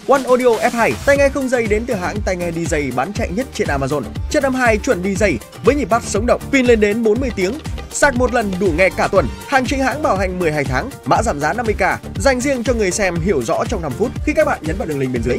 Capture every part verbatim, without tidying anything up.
One Audio F hai, tai nghe không dây đến từ hãng tai nghe đi giày bán chạy nhất trên Amazon. Chất âm hai chuẩn đi giày với nhịp bass sống động, pin lên đến bốn mươi tiếng. Sạc một lần đủ nghe cả tuần. Hàng chính hãng bảo hành mười hai tháng, mã giảm giá năm mươi k dành riêng cho người xem hiểu rõ trong năm phút khi các bạn nhấn vào đường link bên dưới.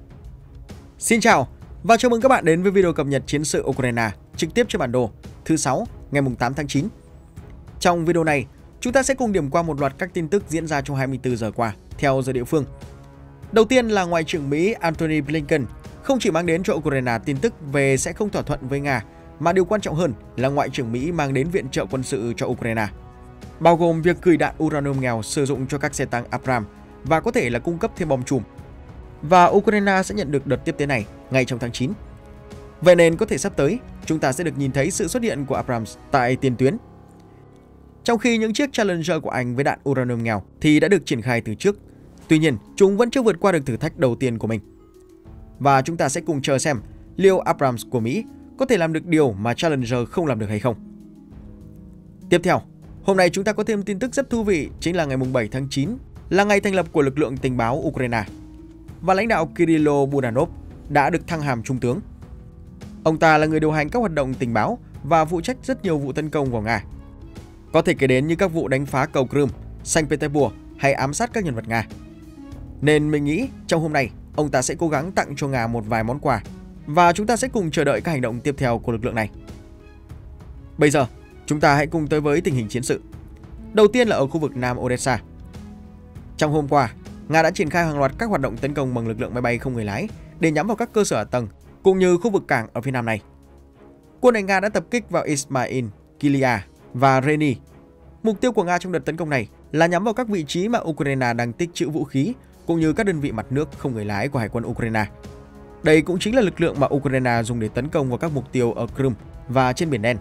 Xin chào và chào mừng các bạn đến với video cập nhật chiến sự Ukraine trực tiếp trên bản đồ thứ sáu ngày tám tháng chín. Trong video này, chúng ta sẽ cùng điểm qua một loạt các tin tức diễn ra trong hai mươi tư giờ qua theo giờ địa phương. Đầu tiên là Ngoại trưởng Mỹ Antony Blinken không chỉ mang đến cho Ukraine tin tức về sẽ không thỏa thuận với Nga, mà điều quan trọng hơn là Ngoại trưởng Mỹ mang đến viện trợ quân sự cho Ukraine, bao gồm việc gửi đạn uranium nghèo sử dụng cho các xe tăng Abrams và có thể là cung cấp thêm bom chùm. Và Ukraine sẽ nhận được đợt tiếp tế này ngay trong tháng chín. Vậy nên có thể sắp tới, chúng ta sẽ được nhìn thấy sự xuất hiện của Abrams tại tiền tuyến. Trong khi những chiếc Challenger của Anh với đạn uranium nghèo thì đã được triển khai từ trước, tuy nhiên chúng vẫn chưa vượt qua được thử thách đầu tiên của mình. Và chúng ta sẽ cùng chờ xem liệu Abrams của Mỹ có thể làm được điều mà Challenger không làm được hay không. Tiếp theo, hôm nay chúng ta có thêm tin tức rất thú vị, chính là ngày bảy tháng chín là ngày thành lập của lực lượng tình báo Ukraine. Và lãnh đạo Kirilo Budanov đã được thăng hàm trung tướng. Ông ta là người điều hành các hoạt động tình báo và phụ trách rất nhiều vụ tấn công vào Nga. Có thể kể đến như các vụ đánh phá cầu Crimea, Saint Petersburg hay ám sát các nhân vật Nga. Nên mình nghĩ trong hôm nay, ông ta sẽ cố gắng tặng cho Nga một vài món quà và chúng ta sẽ cùng chờ đợi các hành động tiếp theo của lực lượng này. Bây giờ, chúng ta hãy cùng tới với tình hình chiến sự. Đầu tiên là ở khu vực Nam Odessa. Trong hôm qua, Nga đã triển khai hàng loạt các hoạt động tấn công bằng lực lượng máy bay không người lái để nhắm vào các cơ sở hạ tầng cũng như khu vực cảng ở phía nam này. Quân đội Nga đã tập kích vào Ismail, Kilia và Reni. Mục tiêu của Nga trong đợt tấn công này là nhắm vào các vị trí mà Ukraine đang tích trữ vũ khí cũng như các đơn vị mặt nước không người lái của Hải quân Ukraine. Đây cũng chính là lực lượng mà Ukraine dùng để tấn công vào các mục tiêu ở Crimea và trên Biển Đen.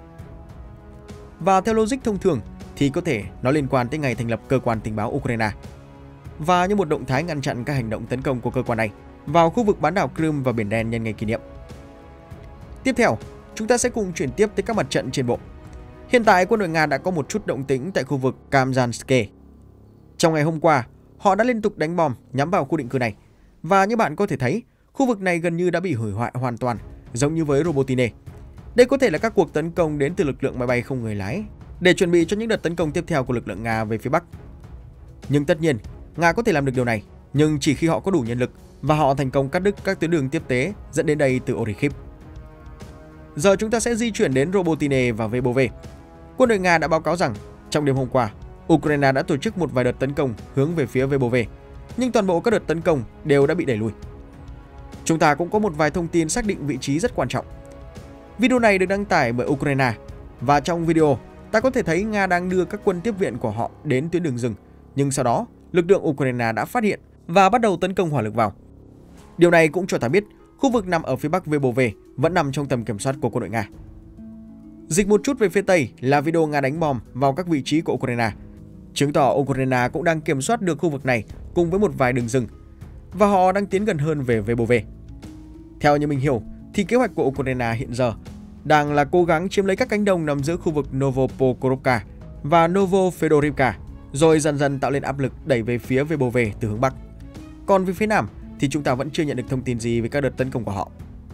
Và theo logic thông thường thì có thể nó liên quan tới ngày thành lập cơ quan tình báo Ukraine. Và như một động thái ngăn chặn các hành động tấn công của cơ quan này vào khu vực bán đảo Crimea và Biển Đen nhân ngày kỷ niệm. Tiếp theo, chúng ta sẽ cùng chuyển tiếp tới các mặt trận trên bộ. Hiện tại quân đội Nga đã có một chút động tĩnh tại khu vực Kamzanske. Trong ngày hôm qua, họ đã liên tục đánh bom nhắm vào khu định cư này. Và như bạn có thể thấy, khu vực này gần như đã bị hủy hoại hoàn toàn, giống như với Robotine. Đây có thể là các cuộc tấn công đến từ lực lượng máy bay không người lái để chuẩn bị cho những đợt tấn công tiếp theo của lực lượng Nga về phía Bắc. Nhưng tất nhiên, Nga có thể làm được điều này, nhưng chỉ khi họ có đủ nhân lực và họ thành công cắt đứt các tuyến đường tiếp tế dẫn đến đây từ Orikhiv. Giờ chúng ta sẽ di chuyển đến Robotine và Vebove. Quân đội Nga đã báo cáo rằng trong đêm hôm qua, Ukraine đã tổ chức một vài đợt tấn công hướng về phía Vebove, nhưng toàn bộ các đợt tấn công đều đã bị đẩy lùi. Chúng ta cũng có một vài thông tin xác định vị trí rất quan trọng. Video này được đăng tải bởi Ukraine và trong video ta có thể thấy Nga đang đưa các quân tiếp viện của họ đến tuyến đường rừng, nhưng sau đó lực lượng Ukraine đã phát hiện và bắt đầu tấn công hỏa lực vào. Điều này cũng cho ta biết khu vực nằm ở phía bắc Vebove vẫn nằm trong tầm kiểm soát của quân đội Nga. Dịch một chút về phía tây là video Nga đánh bom vào các vị trí của Ukraine, chứng tỏ Ukraine cũng đang kiểm soát được khu vực này cùng với một vài đường rừng và họ đang tiến gần hơn về Vebove. Theo như mình hiểu thì kế hoạch của Ukraine hiện giờ đang là cố gắng chiếm lấy các cánh đồng nằm giữa khu vực Novopokrovka và Novofedorivka, rồi dần dần tạo lên áp lực đẩy về phía Vebove từ hướng bắc. Còn về phía nam thì chúng ta vẫn chưa nhận được thông tin gì về các đợt tấn công của họ.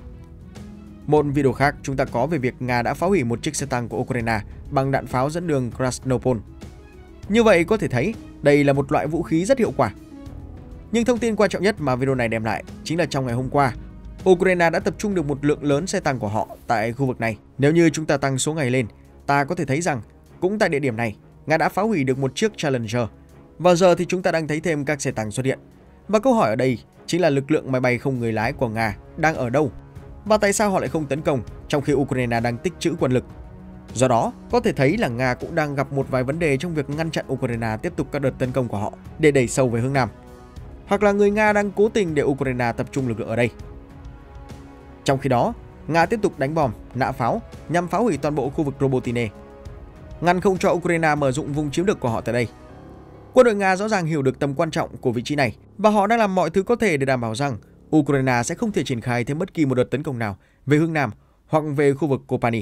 Một video khác chúng ta có về việc Nga đã phá hủy một chiếc xe tăng của Ukraine bằng đạn pháo dẫn đường Krasnopol. Như vậy có thể thấy đây là một loại vũ khí rất hiệu quả. Nhưng thông tin quan trọng nhất mà video này đem lại chính là trong ngày hôm qua, Ukraine đã tập trung được một lượng lớn xe tăng của họ tại khu vực này. Nếu như chúng ta tăng số ngày lên, ta có thể thấy rằng cũng tại địa điểm này, Nga đã phá hủy được một chiếc Challenger. Và giờ thì chúng ta đang thấy thêm các xe tăng xuất hiện. Và câu hỏi ở đây chính là lực lượng máy bay không người lái của Nga đang ở đâu? Và tại sao họ lại không tấn công trong khi Ukraine đang tích trữ quân lực? Do đó, có thể thấy là Nga cũng đang gặp một vài vấn đề trong việc ngăn chặn Ukraine tiếp tục các đợt tấn công của họ để đẩy sâu về hướng nam. Hoặc là người Nga đang cố tình để Ukraine tập trung lực lượng ở đây. Trong khi đó, Nga tiếp tục đánh bom, nã pháo nhằm phá hủy toàn bộ khu vực Robotine, ngăn không cho Ukraine mở rộng vùng chiếm được của họ tại đây. Quân đội Nga rõ ràng hiểu được tầm quan trọng của vị trí này và họ đang làm mọi thứ có thể để đảm bảo rằng Ukraine sẽ không thể triển khai thêm bất kỳ một đợt tấn công nào về hướng nam hoặc về khu vực Kopani.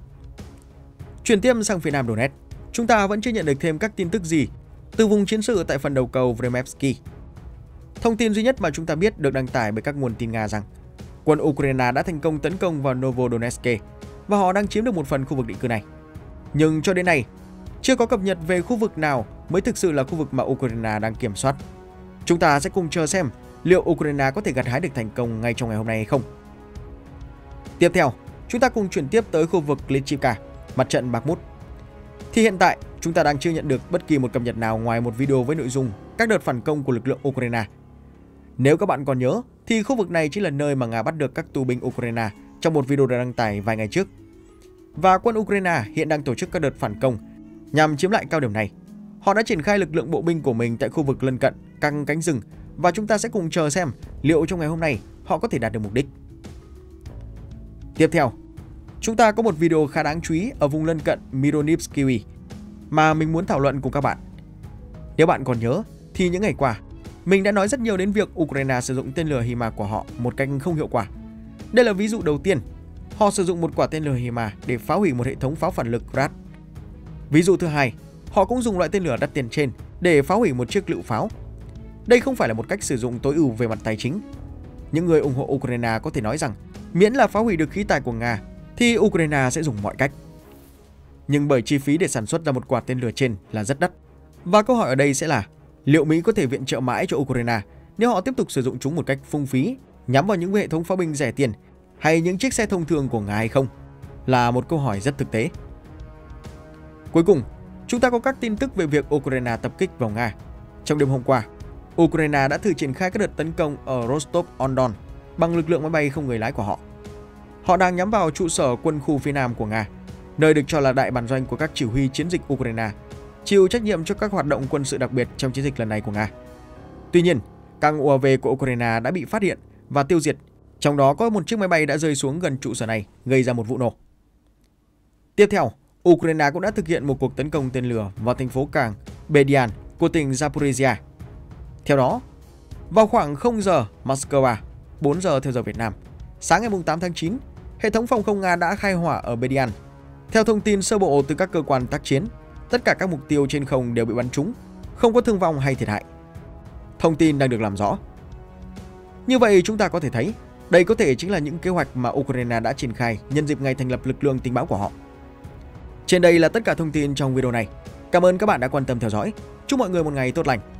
Chuyển tiếp sang phía nam Donetsk, chúng ta vẫn chưa nhận được thêm các tin tức gì từ vùng chiến sự tại phần đầu cầu Vremevsky. Thông tin duy nhất mà chúng ta biết được đăng tải bởi các nguồn tin Nga rằng quân Ukraine đã thành công tấn công vào Novodonetsk và họ đang chiếm được một phần khu vực định cư này. Nhưng cho đến nay, chưa có cập nhật về khu vực nào mới thực sự là khu vực mà Ukraine đang kiểm soát. Chúng ta sẽ cùng chờ xem liệu Ukraine có thể gặt hái được thành công ngay trong ngày hôm nay hay không. Tiếp theo, chúng ta cùng chuyển tiếp tới khu vực Klitschivka, mặt trận Bakhmut. Thì hiện tại, chúng ta đang chưa nhận được bất kỳ một cập nhật nào ngoài một video với nội dung các đợt phản công của lực lượng Ukraine. Nếu các bạn còn nhớ, thì khu vực này chính là nơi mà Nga bắt được các tù binh Ukraine trong một video được đăng tải vài ngày trước. Và quân Ukraine hiện đang tổ chức các đợt phản công nhằm chiếm lại cao điểm này. Họ đã triển khai lực lượng bộ binh của mình tại khu vực lân cận, căng cánh rừng và chúng ta sẽ cùng chờ xem liệu trong ngày hôm nay họ có thể đạt được mục đích. Tiếp theo, chúng ta có một video khá đáng chú ý ở vùng lân cận Myronivsky mà mình muốn thảo luận cùng các bạn. Nếu bạn còn nhớ, thì những ngày qua, mình đã nói rất nhiều đến việc Ukraine sử dụng tên lửa HIMARS của họ một cách không hiệu quả. Đây là ví dụ đầu tiên, họ sử dụng một quả tên lửa HIMARS để phá hủy một hệ thống pháo phản lực Grad. Ví dụ thứ hai, họ cũng dùng loại tên lửa đắt tiền trên để phá hủy một chiếc lựu pháo. Đây không phải là một cách sử dụng tối ưu về mặt tài chính. Những người ủng hộ Ukraine có thể nói rằng miễn là phá hủy được khí tài của Nga thì Ukraine sẽ dùng mọi cách. Nhưng bởi chi phí để sản xuất ra một quả tên lửa trên là rất đắt. Và câu hỏi ở đây sẽ là liệu Mỹ có thể viện trợ mãi cho Ukraine nếu họ tiếp tục sử dụng chúng một cách phung phí nhắm vào những hệ thống pháo binh rẻ tiền hay những chiếc xe thông thường của Nga hay không? Là một câu hỏi rất thực tế. Cuối cùng, chúng ta có các tin tức về việc Ukraine tập kích vào Nga. Trong đêm hôm qua, Ukraine đã thử triển khai các đợt tấn công ở Rostov-on-Don bằng lực lượng máy bay không người lái của họ. Họ đang nhắm vào trụ sở quân khu phía nam của Nga, nơi được cho là đại bản doanh của các chỉ huy chiến dịch Ukraine, chịu trách nhiệm cho các hoạt động quân sự đặc biệt trong chiến dịch lần này của Nga. Tuy nhiên, các u a vê của Ukraine đã bị phát hiện và tiêu diệt, trong đó có một chiếc máy bay đã rơi xuống gần trụ sở này, gây ra một vụ nổ. Tiếp theo, Ukraine cũng đã thực hiện một cuộc tấn công tên lửa vào thành phố cảng Berdyansk của tỉnh Zaporizhia. Theo đó, vào khoảng không giờ Moscow, bốn giờ theo giờ Việt Nam, sáng ngày tám tháng chín, hệ thống phòng không Nga đã khai hỏa ở Berdyansk. Theo thông tin sơ bộ từ các cơ quan tác chiến, tất cả các mục tiêu trên không đều bị bắn trúng, không có thương vong hay thiệt hại. Thông tin đang được làm rõ. Như vậy chúng ta có thể thấy, đây có thể chính là những kế hoạch mà Ukraine đã triển khai nhân dịp ngày thành lập lực lượng tình báo của họ. Trên đây là tất cả thông tin trong video này. Cảm ơn các bạn đã quan tâm theo dõi. Chúc mọi người một ngày tốt lành.